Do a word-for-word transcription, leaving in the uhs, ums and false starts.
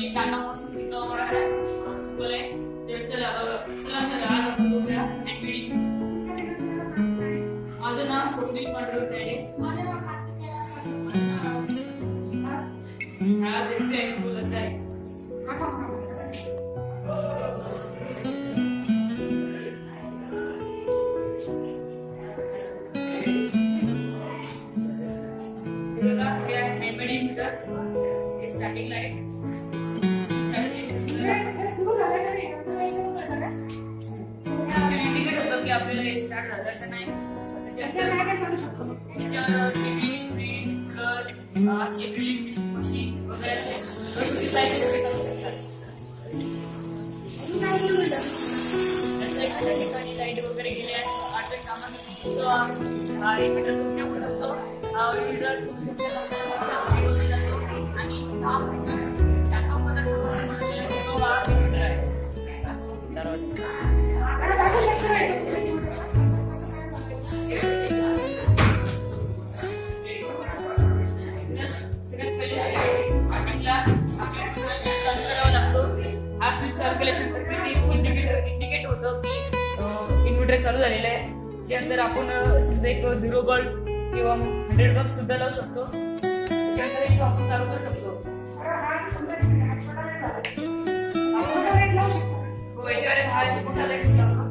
मी सांगापासून तिथं मला सिंपल आहे ते चला चला तर आज आपण बघूया हँडमेड. माझं नाव स्वप्नील पांडुरंग तायडे. माझं नाव कार्तिकेय मला जेपी हायस्कूलला आहे. स्टार्टिंग लाईट इंडिकेट होतं की आपल्याला हे स्टार्ट झालं का नाही. त्याच्यावर टीव्ही फ्रीज कूलर अशी ड्रिलिंग मशीन वगैरे एखाद्या ठिकाणी लाईट वगैरे गेल्या आठ सामान एक मीटर ठेवू शकतो. आणि सहा मीटर सर्क्युलेशन इंडिकेटर इंडिकेट होतं की इन्व्हर्टर चालू झालेलं आहे. त्यानंतर आपण समजा एक झिरो बल्ब किंवा हंड्रेड बल्ब सुद्धा लावू शकतो. त्यानंतर आपण चालू करू शकतो. हो याच्यावर हा मोठा लाईट